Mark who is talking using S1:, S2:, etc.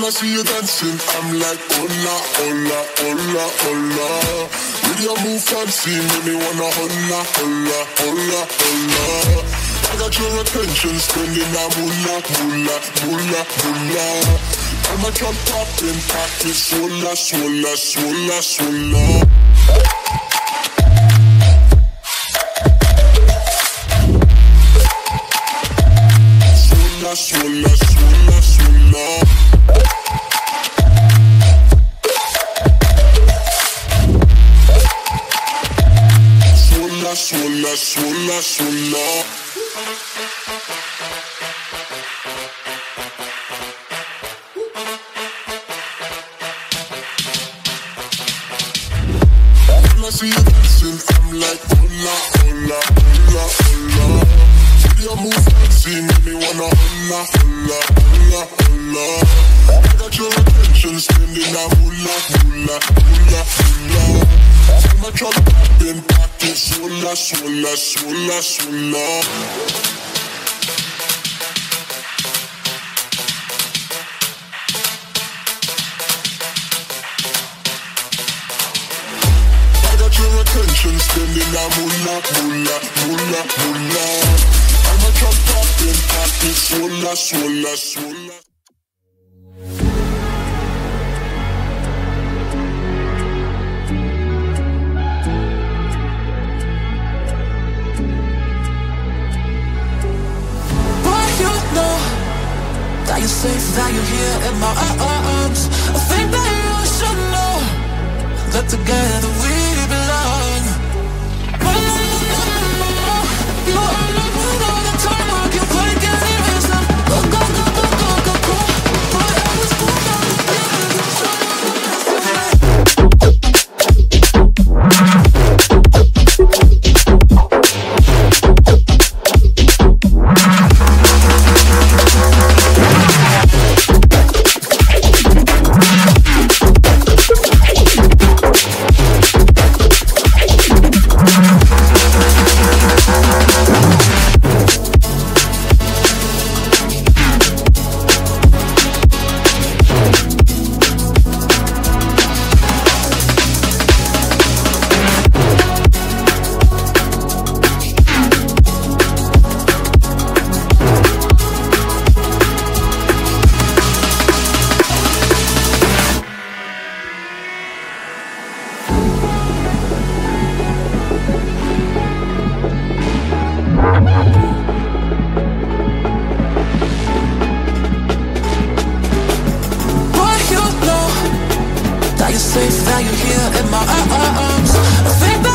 S1: I see you dancing, I'm like, hola, hola, hola, hola. With your move fancy, make me wanna hola, hola, hola, hola. I got your attention, spending that moolah, moolah, moolah, moolah. I'm a drop poppin', pocket, swola, swola, swola, swola. Swola, swola, swola, swola. Swola, swola, swola. When I see you dancing, I'm like, hola, hola, hola, hola. See you move fancy, make me wanna hola, hola, hola, hola. I got your attention, spending that moolah, moolah, moolah, moolah. I'm a drop poppin', pocket, swola, swola, swola, swola. Your attention, spending that moolah, moolah, moolah, moolah. I'm a drop poppin', pocket, swola, swola, swola.
S2: That you're safe, that you're here in my arms. I think that you should know that together we belong. You're on the moon all the time, I can play getting this up. Go, go, go, go, go, go, go. But I was born on the safe, that you're here in my arms. I think